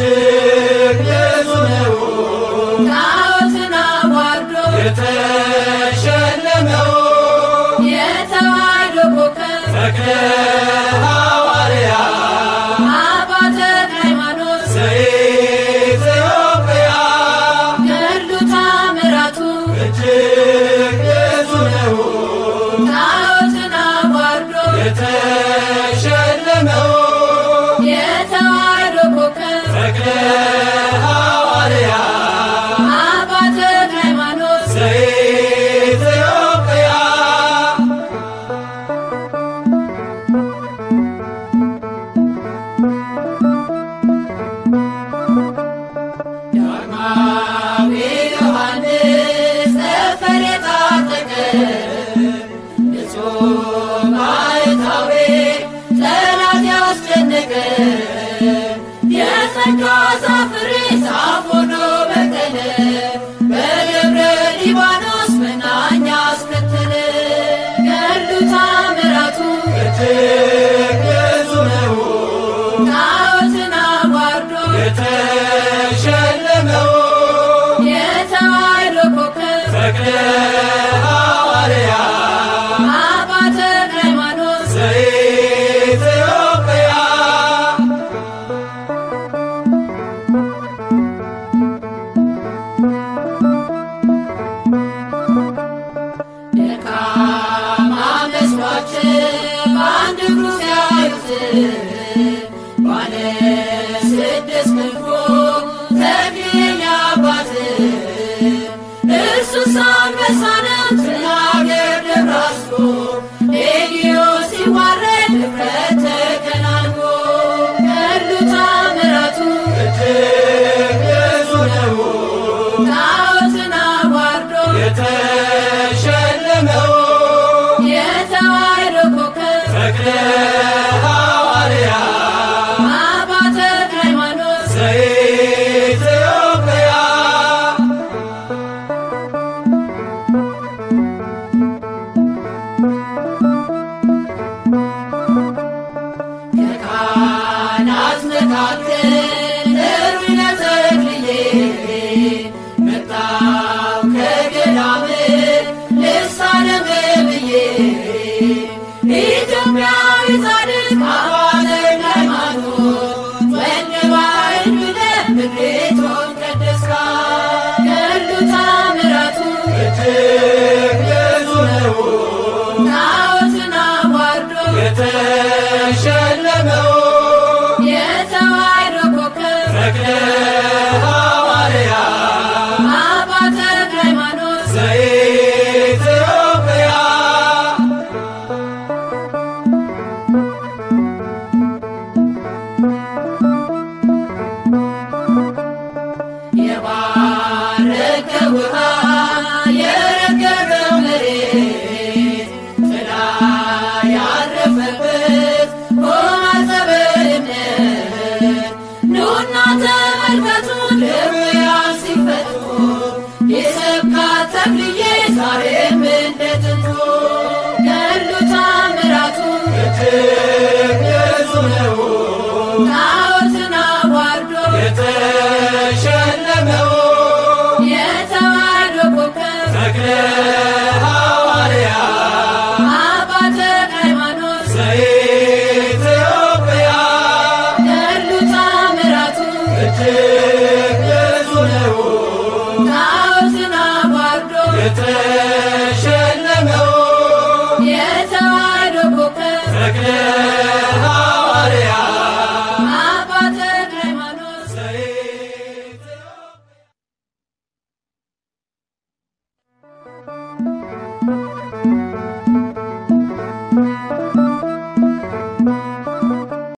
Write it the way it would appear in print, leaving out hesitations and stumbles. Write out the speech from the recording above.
እጅግ ብዙ ነው ጣዖትን አዋርዶ የተሸለመው የተዋሕዶ ኮከብ ተክለ ሐዋርያ አባ ተክለ ሃይማኖት ዘኢትዮጵያ ገድሉ ተአምራቱ እጅግ ብዙ ነው ጣዖትን አዋርዶ የተሸለመው የተዋሕዶ ኮከብ ተክለ ሐዋርያ አባ ተክለ ሃይማኖት ዘኢትዮጵያ ዳግማዊ ዮሐንስ ጠፈር የታጠቀ ንጹሕ ባሕታዊ ጠላት ያስጨነቀ የጸጋ ዛፍ ፍሬ ዛፍ ሆኖ በቀለ በደብረ ሊባኖስ መናኛ አስከተለ ገድሉ ተአምራቱ እጅግ ብዙ ነው ጣዖትን አዋርዶ የተሸለመው የተዋሕዶ ኮከብ ተክለ ሐዋርያ አባ ተክለ ሃይማኖት ዘኢትዮጵያ ደካማ መስሏቸው በአንድ እግሩ ሲያዩት ባለ ስድስት ክንፉ ተክሊል አባት እርሱስ አንበሳ ነው ትናገር ደብራስቆ ሌጊዮን ሲዋረድ እፍረት ተከናንቦ ገድሉ ተአምራቱ እጅግ ብዙ ነው ጣዖትን አዋርዶ የተሸለመው የተዋሕዶ ኮከብ ተክለ ሐዋርያ አባ ተክለ ሃይማኖት ዘኢትዮጵያ ከካህናት መካከል እሩይ ተክልዬ መጣው ከገዳም ልሳለም ብዬ ኢትዮጵያዊ ጻድቅ አባ ተክለ ሃይማኖት ወልደ ባሕር ብለህ ምድሪቱን ቀደስካት ገድሉ ተአምራቱ እጅግ ብዙ ነው ጣዖትን አዋርዶ የተሸለመው የተዋሕዶ ኮከብ ተክለ ሐዋርያ አባ ተክለ ሃይማኖት ዘኢትዮጵያ የባረከ ውሃ የረገረው መሬት ጥላ ያረፈበት ሆና ዘበእምነት ኑና ተመልከቱ ድውያን ሲፈቱ የሰብካት ተክልዬ ዛሬም እንደ ጥንቱ ገድሉ ተአምራቱ እጅግ ብዙ ነው ጣዖትን አዋርዶ የተሸለመው የተዋሕዶ ኮከብ ተክለ ሐዋርያ አባ ተክለ ሃይማኖት ዘኢትዮጵያ ገድሉ ተአምራቱ እጅግ ብዙ ነው ጣዖትን አዋርዶ የተሸለመው የተዋሕዶ ኮከብ ተክለ